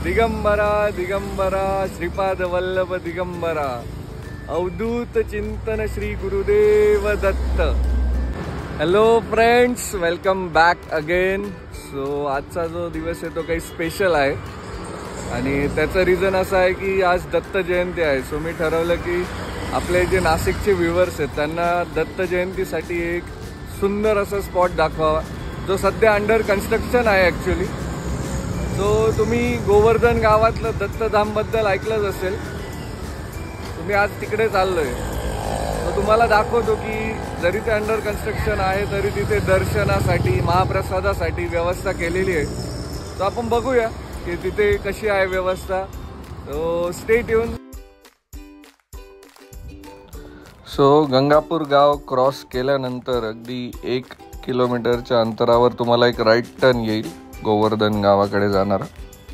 दिगंबरा दिगंबरा श्रीपाद वल्लभ दिगंबरा अवधूत चिंतन Shri Gurudev Datta. Hello friends, welcome back again. So आजचा जो दिवस आहे तो काही स्पेशल आहे आणि त्याचं रिझन असं आहे की आज दत्त जयंती आहे। सो मी ठरवलं की आपले जे नाशिकचे व्ह्यूअर्स आहेत त्यांना दत्त जयंतीसाठी एक सुंदर असं स्पॉट दाखवावा जो सध्या अंडर कन्स्ट्रक्शन आहे ॲक्च्युली। सो तुम्ही गोवर्धन गावातलं दत्तधामबद्दल ऐकलंच असेल। तुम्ही आज तिकडे चाललोय, तर तुम्हाला दाखवतो की जरी ते अंडर कन्स्ट्रक्शन आहे तरी तिथे दर्शनासाठी महाप्रसादासाठी व्यवस्था केलेली आहे। तर आपण बघूया की तिथे कशी आहे व्यवस्था। तो स्टे ट्यून। सो गंगापूर गाव क्रॉस केल्यानंतर अगदी 1 किलोमीटरच्या अंतरावर तुम्हाला एक राईट टर्न येईल गोवर्धन गावाकडे जाणारा।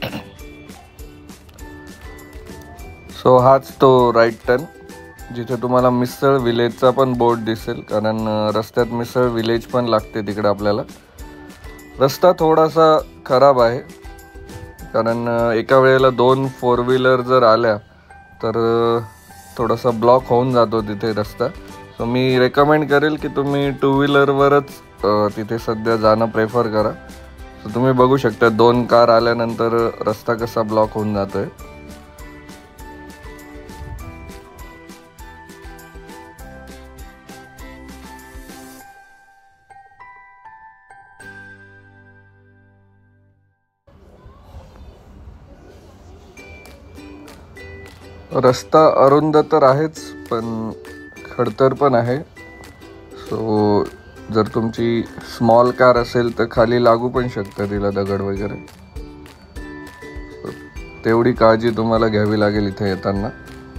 सो हाच तो राईट टर्न जिथे तुम्हाला मिसळ विलेजचा पण बोर्ड दिसेल, कारण रस्त्यात मिसळ विलेज पण लागते तिकडे आपल्याला। रस्ता थोडासा खराब आहे कारण एका वेळेला 2 4 व्हीलर जर आल्या तर थोडासा ब्लॉक होऊन जातो तिथे रस्ता। सो मी रेकमेंड करेल की तुम्ही 2 व्हीलरवरच तिथे सध्या जाणं प्रेफर करा। सो तुम्ही बघू शकता 2 कार आल्यानंतर रस्ता कसा ब्लॉक होऊन जातोय। रस्ता अरुंद तर आहेच पण खडतर पण आहे। सो जर तुमची स्मॉल कार असेल तर खाली लागू पण शकतं तिला दगड वगैरे। तेवढी काळजी तुम्हाला घ्यावी लागेल इथे येताना।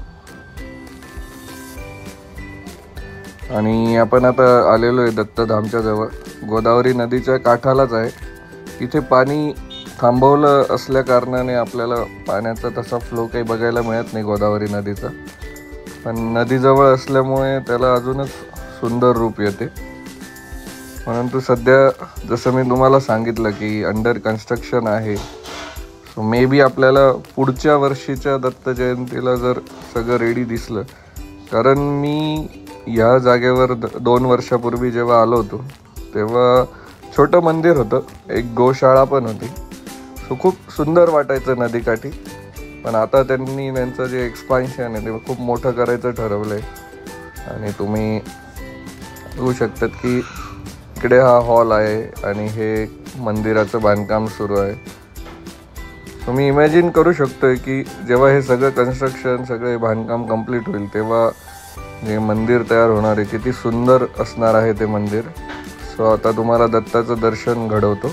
आणि आपण आता आलेलो आहे दत्तधामच्या जवळ। गोदावरी नदीच्या काठालाच आहे। इथे पाणी थांबवलं असल्या कारणाने आपल्याला पाण्याचा तसा फ्लो काही बघायला मिळत नाही गोदावरी नदीचा, पण नदीजवळ असल्यामुळे त्याला अजूनच सुंदर रूप येते। परंतु सध्या जसं मी तुम्हाला सांगितलं की अंडर कन्स्ट्रक्शन आहे। सो मे बी आपल्याला पुढच्या वर्षीच्या दत्त जयंतीला जर सगळं रेडी दिसलं, कारण मी ह्या जागेवर 2 वर्षापूर्वी जेव्हा आलो होतो तेव्हा छोटं मंदिर होतं, एक गोशाळा पण होती। सो खूप सुंदर वाटायचं नदीकाठी, पण आता त्यांनी त्यांचं जे एक्सपान्शन आहे ते खूप मोठं करायचं ठरवलं आहे। आणि तुम्ही बघू शकतात की इकडे हा हॉल आहे आणि हे मंदिराचं बांधकाम सुरू आहे। सो मी इमॅजिन करू शकतोय की जेव्हा हे सगळं कन्स्ट्रक्शन सगळे बांधकाम कंप्लीट होईल तेव्हा जे मंदिर तयार होणार आहे किती सुंदर असणार आहे ते मंदिर। सो आता तुम्हाला दत्ताचं दर्शन घडवतो।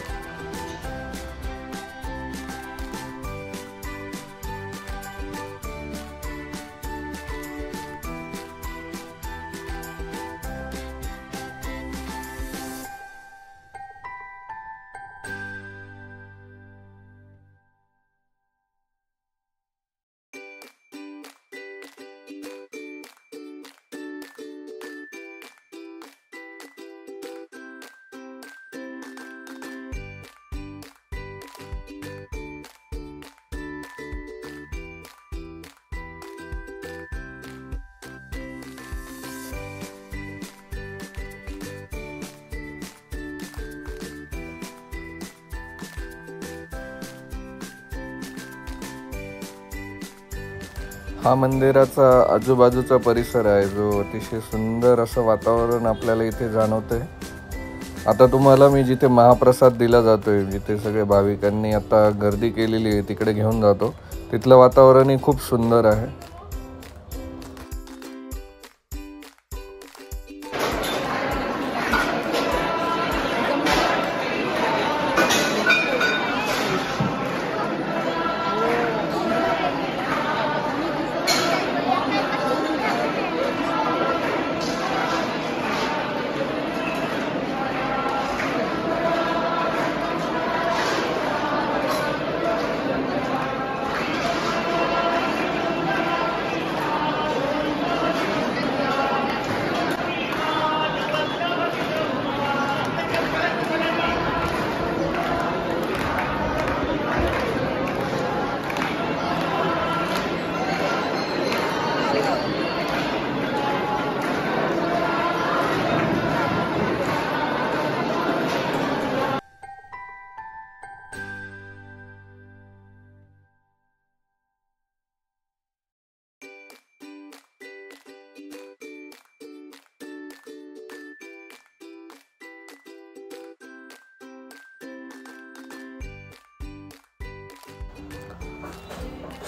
हा मंदिराचा आजूबाजूचा परिसर आहे जो अतिशय सुंदर असं वातावरण आपल्याला इथे जाणवतंय। आता तुम्हाला मी जिथे महाप्रसाद दिला जातोय, जिथे सगळे भाविकांनी आता गर्दी केलेली आहे तिकडे घेऊन जातो। तिथलं वातावरणही खूप सुंदर आहे।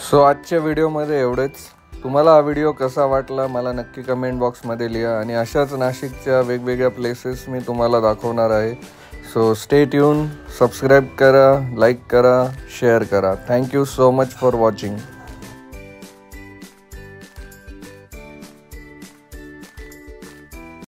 सो आजच्या व्हिडिओमध्ये एवढेच. तुम्हाला हा व्हिडिओ कसा वाटला मला नक्की कमेंट बॉक्समध्ये लिहा आणि अशाच नाशिकच्या वेगवेगळ्या प्लेसेस मी तुम्हाला दाखवणार आहे. सो स्टे ट्यून, सबस्क्राईब करा, लाईक करा, शेअर करा. Thank you so much for watching.